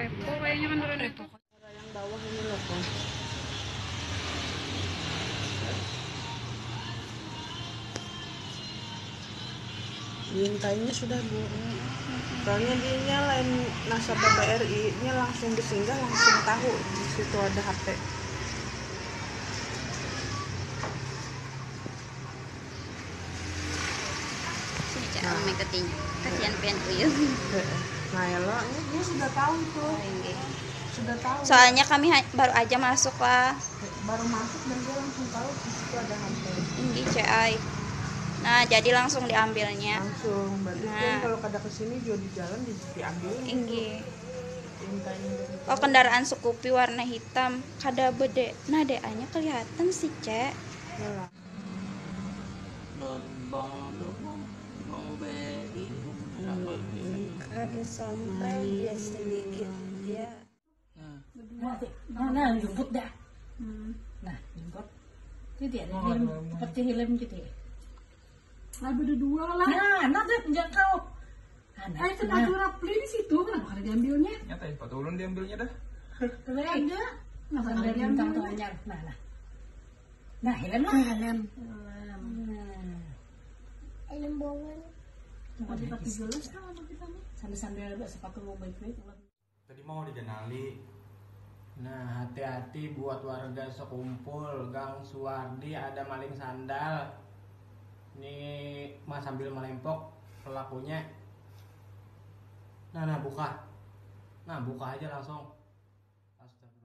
repo kayaknya kan repo. Yang bawah ini loh kok. Diintainya sudah Bu. Soalnya dia lain nasabah BRI, nya langsung disinggah langsung tahu di situ ada HP. Sini Cak, ame keting. Kasihan pengen uyuh. Nah, elok dia sudah tahu tuh. Sudah tahu. Soalnya kami baru aja masuk lah. Baru masuk dan dia langsung tahu di situ ada HP. Ini CI. Nah, jadi langsung diambilnya. Langsung, berarti Nah. kalau kada kesini juga di jalan diambil. Inggi. Intainya dari Oh, kendaraan Scoopy warna hitam. Kada bede. Nah, DA-nya kelihatan sih, Cek. Yalah. Ada sampai dia sedikit ya. Nah, jemput dah. Nah, jemput. Itu dia, seperti helm gitu ya. Ada dua lah. Nah, nanti menjangkau. Nah, itu ada rapli di situ, kenapa ada diambilnya? Nyata Pak Ulun diambilnya dah. Ada. Kenapa ada Sambil bintang diambilnya? tuanya. Nah, helm lah. Helm. Helm bawaan. Mau dipakai jelas kan untuk kita nih? Sambil sepatu mau baik-baik. Tadi mau dikenali. Nah, hati-hati buat warga sekumpul. Gang Suwardi ada maling sandal. Nih Mas sambil melempok pelakunya. Nah buka. Nah buka aja langsung.